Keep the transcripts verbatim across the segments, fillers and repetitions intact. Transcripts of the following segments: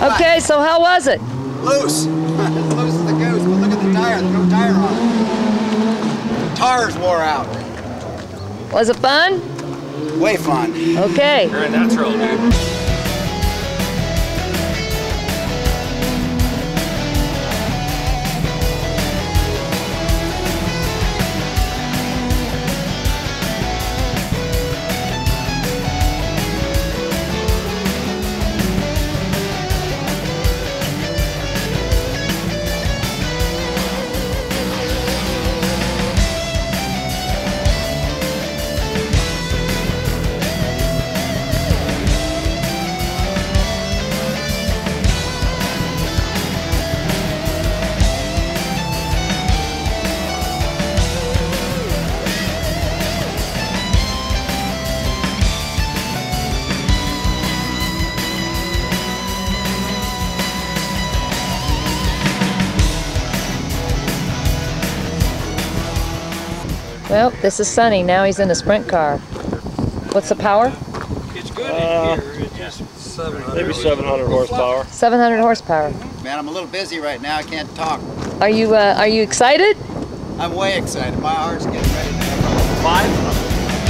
Okay, so how was it? Loose. As loose as the goose, but look at the tire. There's no tire on it. The tires wore out. Was it fun? Way fun. Okay. You're a natural, dude. Well, this is Sonny. Now he's in a sprint car. What's the power? It's good Uh, in here. It's just seven hundred. Maybe seven hundred horsepower. seven hundred horsepower. Man, I'm a little busy right now. I can't talk. Are you uh, are you excited? I'm way excited. My heart's getting ready to have Five?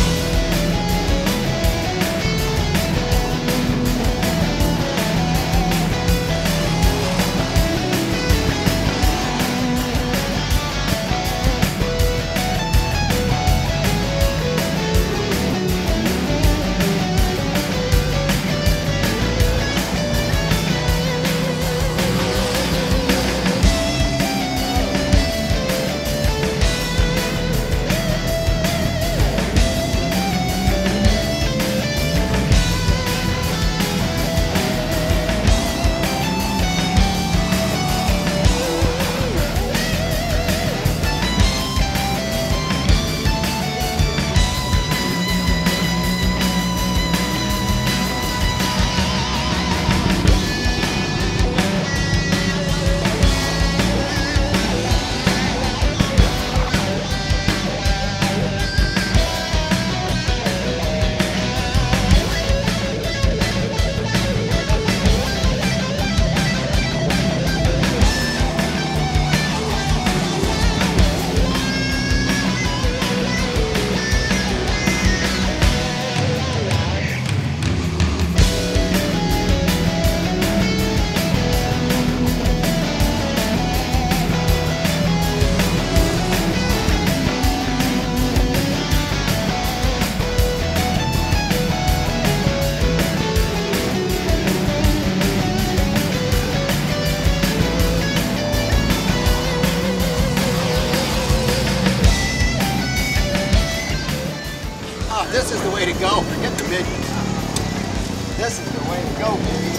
This is the way to go. Forget the midgets. This is the way to go, baby.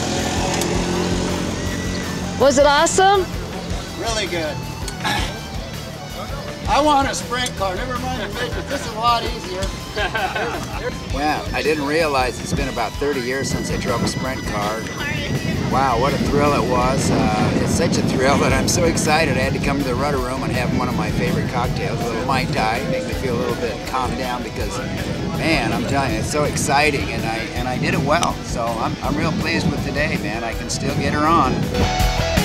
Was it awesome? Really good. I want a sprint car. Never mind the midgets. This is a lot easier. Yeah, I didn't realize it's been about thirty years since I drove a sprint car. Wow, what a thrill it was. Uh, it's such a thrill that I'm so excited I had to come to the rudder room and have one of my favorite cocktails, a little Mai Tai, make me feel a little bit calmed down because, man, I'm telling you, it's so exciting, and I and I did it well. So I'm, I'm real pleased with today, man. I can still get her on.